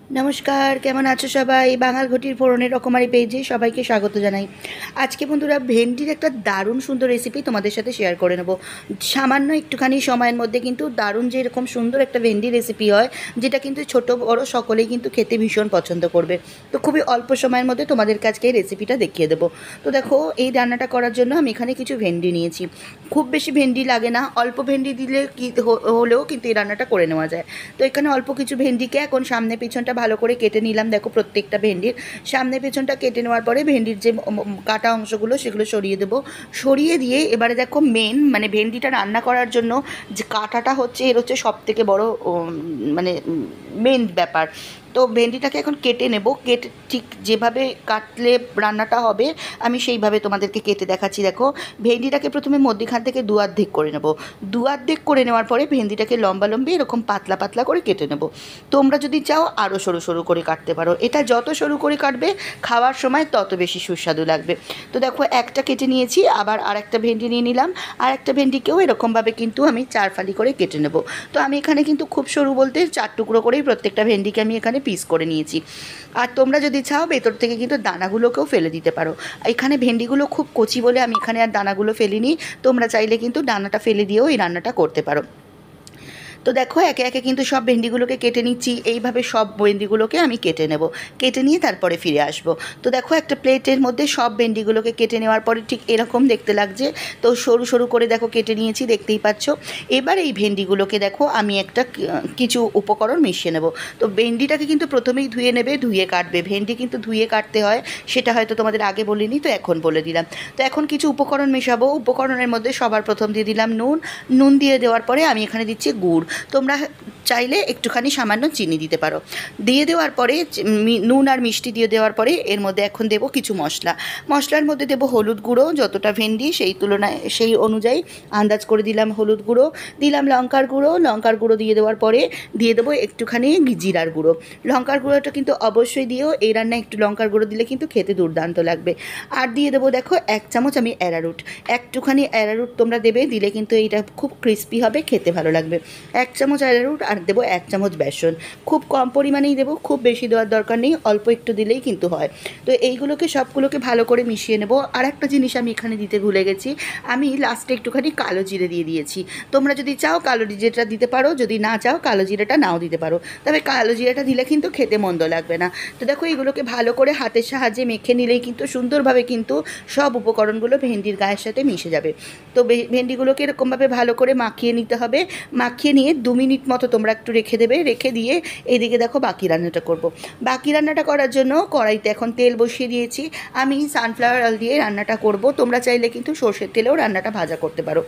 নমস্কার, কেমন আছো সবাই? বাঙাল ঘটির ফোড়নের রকমারি পেজে সবাইকে স্বাগত জানাই। আজকে বন্ধুরা ভেন্ডির একটা দারুণ সুন্দর রেসিপি তোমাদের সাথে শেয়ার করে নেব। সামান্য একটুখানি সময়ের মধ্যে কিন্তু দারুণ যে এরকম সুন্দর একটা ভেন্ডি রেসিপি হয়, যেটা কিন্তু ছোট বড় সকলেই কিন্তু খেতে ভীষণ পছন্দ করবে। তো খুবই অল্প সময়ের মধ্যে তোমাদের কাছে এই রেসিপিটা দেখিয়ে দেবো। তো দেখো, এই রান্নাটা করার জন্য আমি এখানে কিছু ভেন্ডি নিয়েছি। খুব বেশি ভেন্ডি লাগে না, অল্প ভেন্ডি দিলে কি হলেও কিন্তু এই রান্নাটা করে নেওয়া যায়। তো এখানে অল্প কিছু ভেন্ডিকে এখন সামনে পিছনটা ভালো করে কেটে নিলাম। দেখো, প্রত্যেকটা ভেন্ডির সামনে পেছনটা কেটে নেওয়ার পরে ভেন্ডির যে কাটা অংশগুলো সেগুলো সরিয়ে দেবো। সরিয়ে দিয়ে এবারে দেখো, মানে ভেন্ডিটা রান্না করার জন্য যে কাঁটাটা হচ্ছে, এর হচ্ছে সব থেকে বড় মানে মেন ব্যাপার। তো ভেন্ডিটাকে এখন কেটে নেব। কেটে ঠিক যেভাবে কাটলে রান্নাটা হবে আমি সেইভাবে তোমাদেরকে কেটে দেখাচ্ছি। দেখো, ভেন্ডিটাকে প্রথমে মধ্যিখান থেকে দু অর্ধেক করে নেব। দু অর্ধেক করে নেওয়ার পরে ভেন্ডিটাকে লম্বা লম্বি এরকম পাতলা পাতলা করে কেটে নেব। তোমরা যদি চাও আরও সরু সরু করে কাটতে পারো। এটা যত সরু করে কাটবে খাওয়ার সময় তত বেশি সুস্বাদু লাগবে। তো দেখো, একটা কেটে নিয়েছি, আবার আরেকটা ভেন্ডি নিয়ে নিলাম। আর একটা ভেন্ডিকেও এরকমভাবে কিন্তু আমি 4 ফালি করে কেটে নেব। তো আমি এখানে কিন্তু খুব সরু বলতে 4 টুকরো করেই প্রত্যেকটা ভেন্ডিকে আমি এখানে পিস করে নিয়েছি। আর তোমরা যদি চাও ভেতর থেকে কিন্তু দানাগুলোকেও ফেলে দিতে পারো। এখানে ভেন্ডিগুলো খুব কচি বলে আমি এখানে আর দানাগুলো ফেলিনি। তোমরা চাইলে কিন্তু দানাটা ফেলে দিয়েও এই রান্নাটা করতে পারো। তো দেখো, একে একে কিন্তু সব ভেন্ডিগুলোকে কেটে নিচ্ছি। এইভাবে সব ভেন্ডিগুলোকে আমি কেটে নেব। কেটে নিয়ে তারপরে ফিরে আসব। তো দেখো, একটা প্লেটের মধ্যে সব ভেন্ডিগুলোকে কেটে নেওয়ার পরে ঠিক এরকম দেখতে লাগছে। তো সরু সরু করে দেখো কেটে নিয়েছি, দেখতেই পাচ্ছ। এবার এই ভেন্ডিগুলোকে দেখো আমি একটা কিছু উপকরণ মিশিয়ে নেব। তো ভেন্ডিটাকে কিন্তু প্রথমেই ধুয়ে নেবে, ধুয়ে কাটবে। ভেন্ডি কিন্তু ধুয়ে কাটতে হয়, সেটা হয়তো তোমাদের আগে বলিনি, তো এখন বলে দিলাম। তো এখন কিছু উপকরণ মেশাবো। উপকরণের মধ্যে সবার প্রথম দিয়ে দিলাম নুন। নুন দিয়ে দেওয়ার পরে আমি এখানে দিচ্ছি গুড়। তোমরা চাইলে একটুখানি সামান্য চিনি দিতে পারো। দিয়ে দেওয়ার পরে নুন আর মিষ্টি দিয়ে দেওয়ার পরে এর মধ্যে এখন দেবো কিছু মশলা। মশলার মধ্যে দেবো হলুদ গুঁড়ো, যতটা ভেন্ডি সেই তুলনায় সেই অনুযায়ী আন্দাজ করে দিলাম হলুদ গুঁড়ো। দিলাম লঙ্কার গুঁড়ো। লঙ্কার গুঁড়ো দিয়ে দেওয়ার পরে দিয়ে দেবো একটুখানি জিরার গুঁড়ো। লঙ্কার গুঁড়োটা কিন্তু অবশ্যই দিও, এই রান্নায় একটু লঙ্কার গুঁড়ো দিলে কিন্তু খেতে দুর্দান্ত লাগবে। আর দিয়ে দেবো দেখো 1 চামচ আমি অ্যারারুট। একটুখানি অ্যারারুট তোমরা দেবে, দিলে কিন্তু এইটা খুব ক্রিস্পি হবে, খেতে ভালো লাগবে। 1 চামচ অ্যারারুট আর দেবো 1 চামচ বেসন। খুব কম পরিমাণেই দেবো, খুব বেশি দেওয়ার দরকার নেই, অল্প একটু দিলেই কিন্তু হয়। তো এইগুলোকে সবগুলোকে ভালো করে মিশিয়ে নেব। আর একটা জিনিস আমি এখানে দিতে ভুলে গেছি, আমি লাস্টে একটুখানি কালো জিরে দিয়ে দিয়েছি। তোমরা যদি চাও কালো জিরেটা দিতে পারো, যদি না চাও কালো জিরেটা নাও দিতে পারো, তবে কালো জিরেটা দিলে কিন্তু খেতে মন্দ লাগবে না। তো দেখো, এইগুলোকে ভালো করে হাতের সাহায্যে মেখে নিলেই কিন্তু সুন্দরভাবে কিন্তু সব উপকরণগুলো ভেন্ডির গায়ের সাথে মিশে যাবে। তো ভেন্ডিগুলোকে এরকমভাবে ভালো করে মাখিয়ে নিতে হবে। মাখিয়ে নিয়ে 2 মিনিট মতো তোমরা একটু রেখে দেবে। রেখে দিয়ে এইদিকে দেখো বাকি রান্নাটা করব। বাকি রান্নাটা করার জন্য কড়াইতে এখন তেল বসিয়ে দিয়েছি। আমি সানফ্লাওয়ার অয়েল দিয়ে রান্নাটা করব। তোমরা চাইলে কিন্তু সর্ষের তেলেও রান্নাটা ভাজা করতে পারো।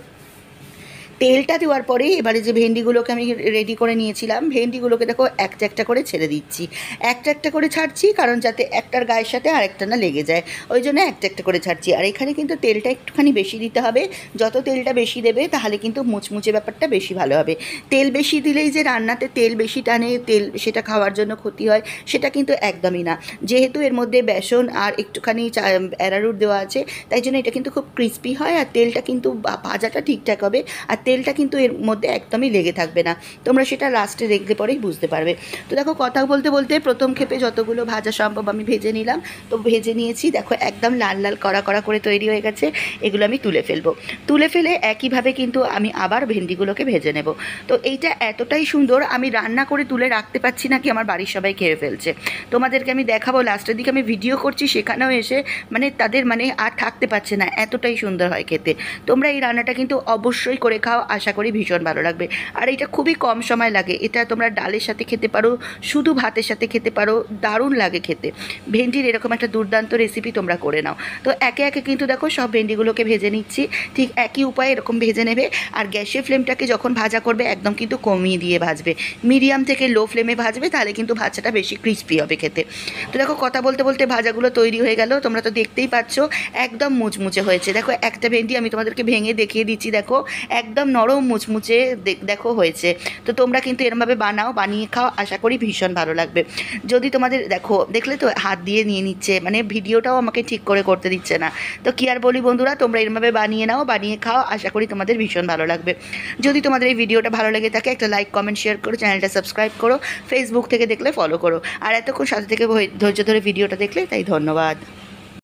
তেলটা দেওয়ার পরে এবারে যে ভেন্ডিগুলোকে আমি রেডি করে নিয়েছিলাম, ভেন্ডিগুলোকে দেখো একটা একটা করে ছেড়ে দিচ্ছি। একটা একটা করে ছাড়ছি, কারণ যাতে একটার গায়ের সাথে আরেকটা না লেগে যায়, ওই জন্য একটা একটা করে ছাড়ছি। আর এখানে কিন্তু তেলটা একটুখানি বেশি দিতে হবে। যত তেলটা বেশি দেবে তাহলে কিন্তু মুচমুচে ব্যাপারটা বেশি ভালো হবে। তেল বেশি দিলেই যে রান্নাতে তেল বেশি টানে, তেল সেটা খাওয়ার জন্য ক্ষতি হয়, সেটা কিন্তু একদমই না। যেহেতু এর মধ্যে বেসন আর একটুখানি অ্যারারুট দেওয়া আছে, তাই জন্য এটা কিন্তু খুব ক্রিস্পি হয়। আর তেলটা কিন্তু ভাজাটা ঠিকঠাক হবে। আর তেলটা কিন্তু এর মধ্যে একদমই লেগে থাকবে না। তোমরা সেটা লাস্টে দেখলে পরেই বুঝতে পারবে। তো দেখো, কথা বলতে বলতে প্রথম ক্ষেপে যতগুলো ভাজা সম্ভব আমি ভেজে নিলাম। তো ভেজে নিয়েছি, দেখো একদম লাল লাল কড়া কড়া করে তৈরি হয়ে গেছে। এগুলো আমি তুলে ফেলবো। তুলে ফেলে একইভাবে কিন্তু আমি আবার ভেন্ডিগুলোকে ভেজে নেব। তো এইটা এতটাই সুন্দর, আমি রান্না করে তুলে রাখতে পারছি না, কি আমার বাড়ির সবাই খেয়ে ফেলছে। তোমাদেরকে আমি দেখাবো, লাস্টের দিকে আমি ভিডিও করছি, সেখানেও এসে তাদের আর থাকতে পারছে না, এতটাই সুন্দর হয় খেতে। তোমরা এই রান্নাটা কিন্তু অবশ্যই করে খাও, আশা করি ভীষণ ভালো লাগবে। আর এটা খুবই কম সময় লাগে। এটা তোমরা ডালের সাথে খেতে পারো, শুধু ভাতের সাথে খেতে পারো, দারুণ লাগে খেতে। ভেন্ডির এরকম একটা দুর্দান্ত রেসিপি তোমরা করে নাও। তো একে একে কিন্তু দেখো সব ভেন্ডিগুলোকে ভেজে নিচ্ছি। ঠিক একই উপায়ে এরকম ভেজে নেবে। আর গ্যাসের ফ্লেমটাকে যখন ভাজা করবে একদম কিন্তু কমিয়ে দিয়ে ভাজবে, মিডিয়াম থেকে লো ফ্লেমে ভাজবে, তাহলে কিন্তু ভাজাটা বেশি ক্রিস্পি হবে খেতে। তো দেখো, কথা বলতে বলতে ভাজাগুলো তৈরি হয়ে গেল। তোমরা তো দেখতেই পাচ্ছ একদম মুচমুচে হয়েছে। দেখো, একটা ভেন্ডি আমি তোমাদেরকে ভেঙে দেখিয়ে দিচ্ছি। দেখো, একদম একদম নরম মুচমুচে দেখো হয়েছে। তো তোমরা কিন্তু এরমভাবে বানাও, বানিয়ে খাও, আশা করি ভীষণ ভালো লাগবে। যদি তোমাদের দেখলে তো হাত দিয়ে নিয়ে নিচ্ছে, মানে ভিডিওটাও আমাকে ঠিক করে করতে দিচ্ছে না। তো কী আর বলি বন্ধুরা, তোমরা এরমভাবে বানিয়ে নাও, বানিয়ে খাও, আশা করি তোমাদের ভীষণ ভালো লাগবে। যদি তোমাদের এই ভিডিওটা ভালো লেগে থাকে একটা লাইক কমেন্ট শেয়ার করো, চ্যানেলটা সাবস্ক্রাইব করো, ফেসবুক থেকে দেখলে ফলো করো, আর এতক্ষণ সাথে থেকে ধৈর্য ধরে ভিডিওটা দেখলে তাই ধন্যবাদ।